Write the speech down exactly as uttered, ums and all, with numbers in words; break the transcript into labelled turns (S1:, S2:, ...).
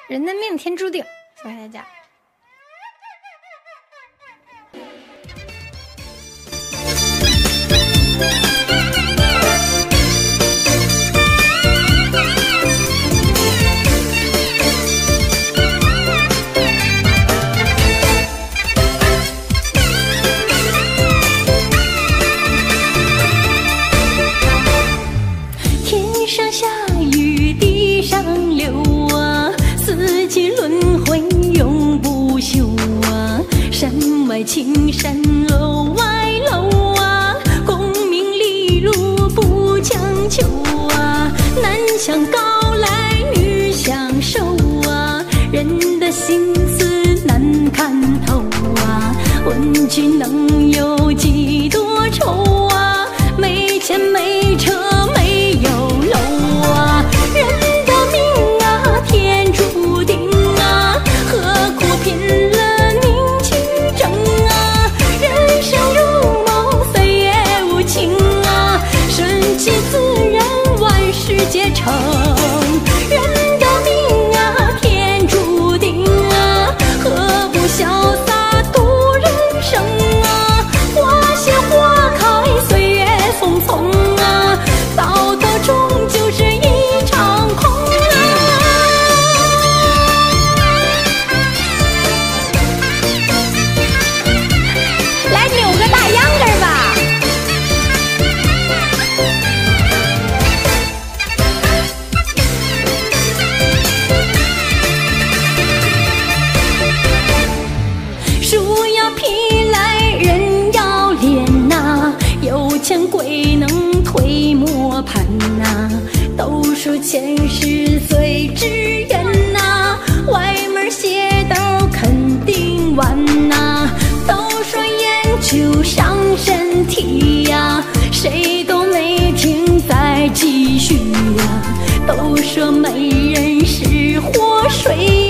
S1: 人的命天注定，谢谢大家。
S2: 天上下雨地上流啊，四季轮回永不休啊。山外青山楼外楼啊，功名利禄不强求啊。男相高来女相瘦啊，人的心思难看透啊。问君能有几多愁啊？没钱没车没有楼啊，人的命啊天注定啊，何苦拼了命去争啊？人生如梦岁月无情啊，顺其自然万事皆成。人的命啊天注定啊，何不潇洒度人生啊？花谢花开岁月匆匆啊，到头终究是一场空啊。来扭个大秧歌儿吧。树要劈来人要脸呐，有钱鬼能推磨盘呐。都说前世最知缘呐，歪门邪道肯定完呐。都说烟酒伤身体呀，谁都没听再继续呀。都说美人是活水